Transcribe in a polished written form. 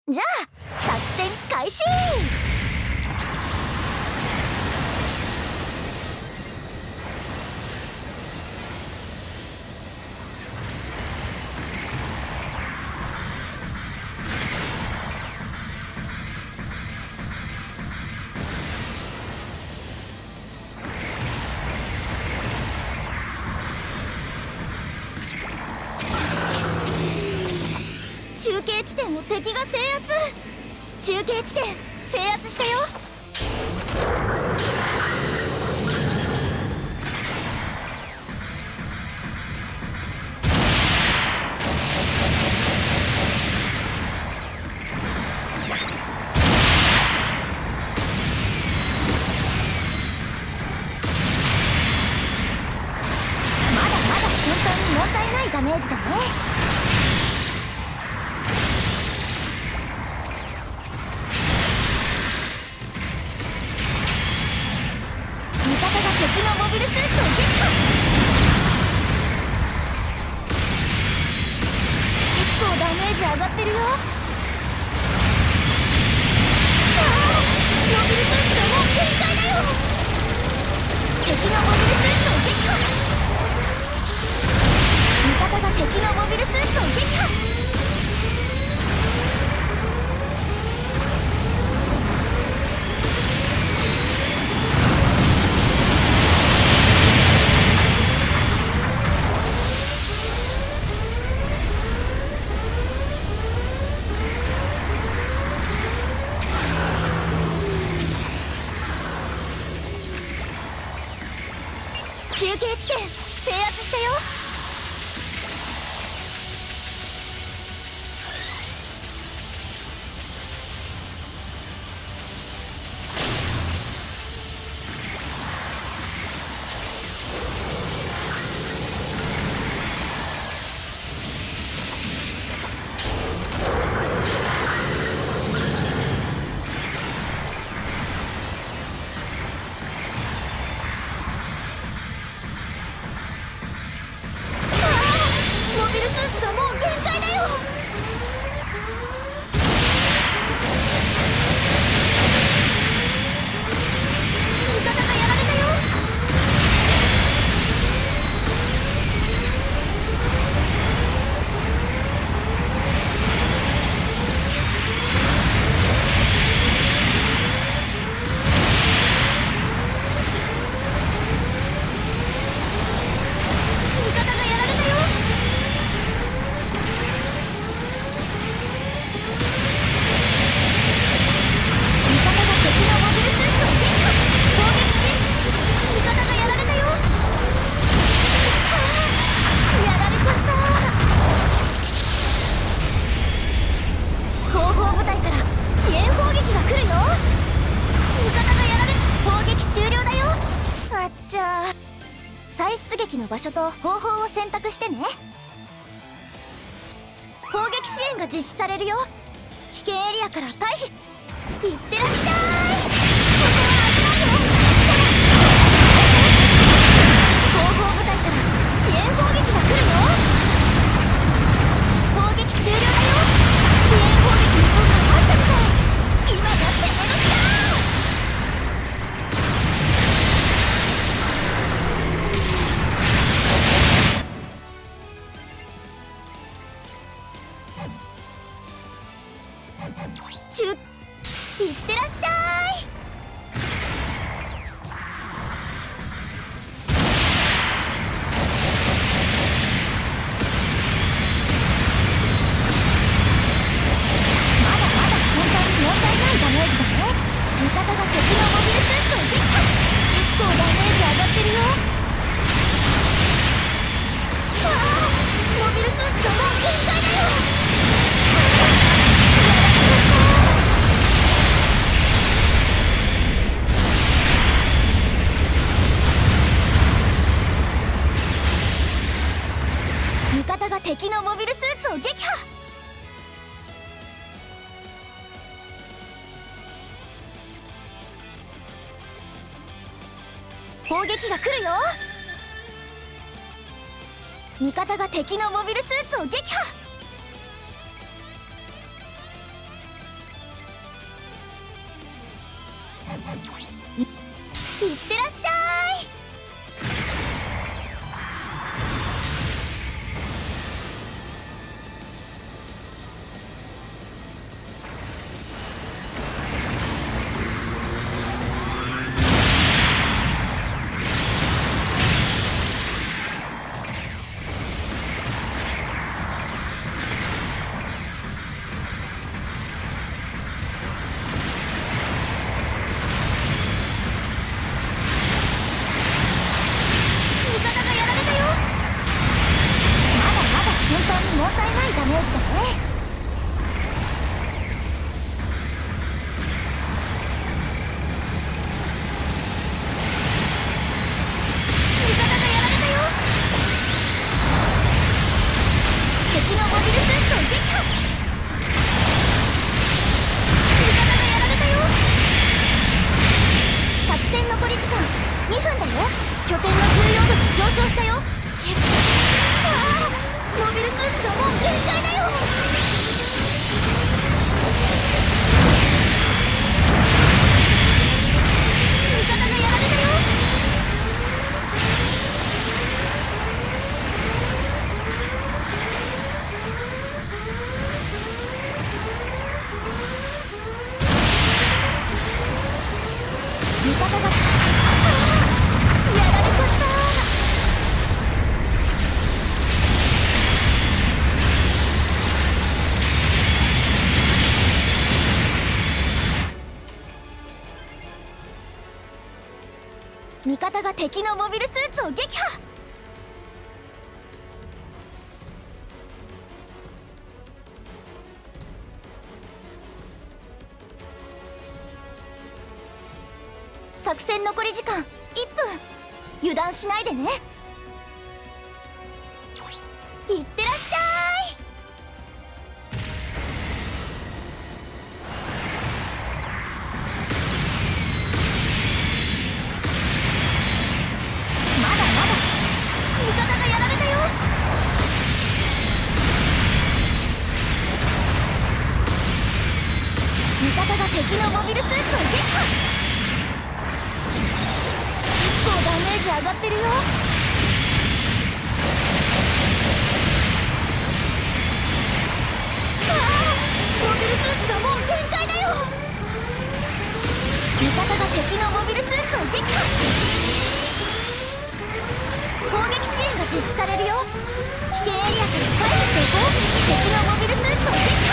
じゃあ作戦開始。中継地点を敵が制圧。中継地点制圧したよ。まだまだ先端に問題ないダメージだね。敵のモビルスーツを撃破。結構ダメージ上がってるよ。モビルスーツがもう限界だよ。敵のモビルスーツを撃破。味方が敵のモビルスーツを撃破。中継地点制圧したよ。再出撃の場所と方法を選択してね。砲撃支援が実施されるよ。危険エリアから退避。いってらっしゃい。ここは危ないよ。後方部隊から支援砲撃が来るよ。砲撃終了だよ。支援砲撃の効果あったみたい。今が攻め時だ。いってらっしゃい。まだまだ本当に問題ないダメージだね。味方が敵のモビルスーツを撃破。結構ダメージ上がってるよ。モビルスーツがもう限界だよ。味方が敵のモビルスーツを撃破。砲撃が来るよ。味方が敵のモビルスーツを撃破。 いってらっしゃい。問題ないダメージだね。味方がやられたよ。敵のモビルスーツを撃破。味方がやられたよ。作戦残り時間2分だよ。拠点の重要度が上昇したよ。モビルスーツがもう限界だよ。味方がやられたよ。味方がやられちゃった。味方が敵のモビルスーツを撃破。作戦残り時間1分。油断しないでね。いってらっしゃい。味方がやられたよ。味方が敵のモビルスーツを撃破。結構ダメージ上がってるよ。モビルスーツがもう限界だよ。味方が敵のモビルスーツを撃破。攻撃支援が実施されるよ。危険エリアから回避していこう。敵のモビルスーツを撃破。